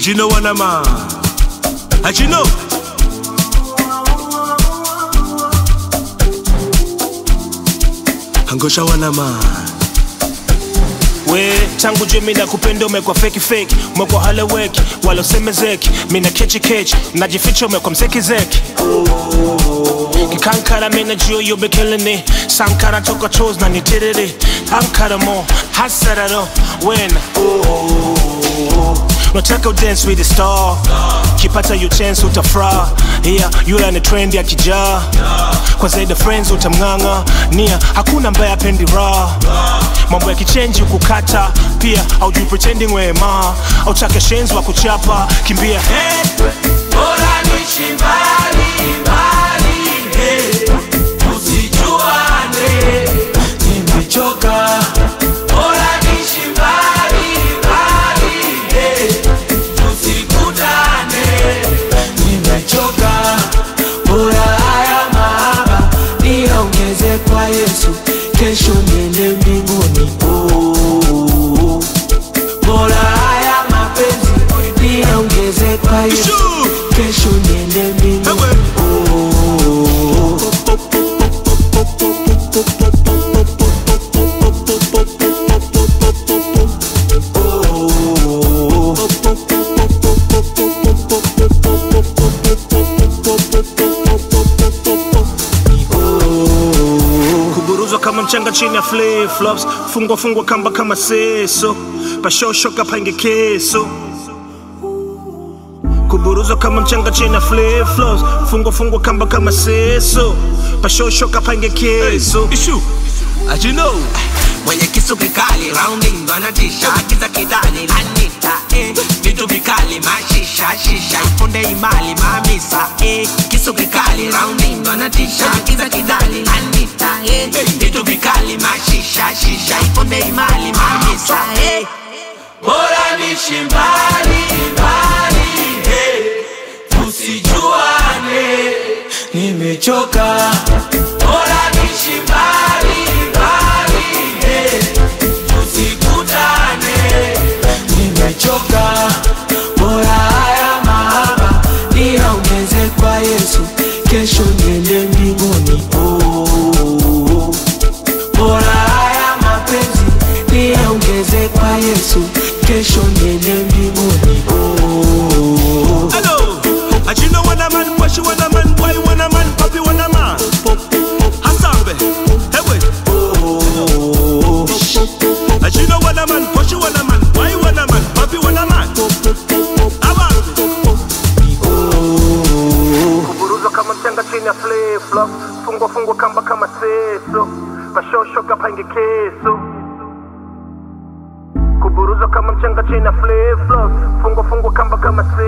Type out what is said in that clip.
Chino wana man. Chino. Angosha wana man. We tangu juu mina kupenda umekwa fake fake, umekwa haleweki wala usemezeki, mina kechi kechi najificha umekwa mseki zeki. Kikankara mina juu you be killing it, sankara toka chose na nitiriri, ankara mo hasararo wena. Nataka dance with the star, kipata you chance utafra. Yeah, yule ni trend ya kijaa, kwa zaidi friends utamnganga. Nia, hakuna mbaya apendi raw. Mambo ya kichange kukata, pia haujui pretending wema. Autake shenzi wa kuchapa, kimbia hey. Bora niishi mbali, mbali, hey. Usijuane, nimechoka. Bora niishi mbali, mbali, hey. Tusikutane, nimechoka. Bora haya mahaba niongeze kwa Yesu, kesho niende mbinguni. Bora haya mapenzi niongeze kwa Yesu, kesho niende mbinguni. Kuburuzwa kama mchanga chini ya flip flops, fungwa kamba kama seso, pashosho kapange keso. Kuburuzwa kama mchanga chini ya flip flops, fungwa kamba kama seso, pashosho kapange keso. Chino. Mwenye kisu kikali, rounding, wanatisha, kiza kidani, lanita, vitu vikali, mashisha, shisha, iponde imali, mamisa, kisu kikali, rounding, wanatisha, kiza kidani, lanita, vitu vikali, mashisha, shisha, iponde imali, mamisa, bora niishi mbali, mbali, tusijuane, nimechoka. Bora niishi mbali, mbali, tusikutane, nimechoka. Bora haya mahaba niongeze kwa Yesu, kesho niende mbinguni. Bora haya mapenzi niongeze kwa Yesu, kesho niende mbinguni. Hello, Chino wana man, Washi wana man, Wai wana man, Papi wana man. Hasambe, hewe. Chino wana man, Washi wana man, Wai wana man, Papi wana man. Aba. Kuburuzwa kama mchanga chini ya flip flop, fungwa kamba kama seso, pashosho kapange keso. Kuburuzwa kama mchanga chini ya flip flop, fungwa kamba kama seso.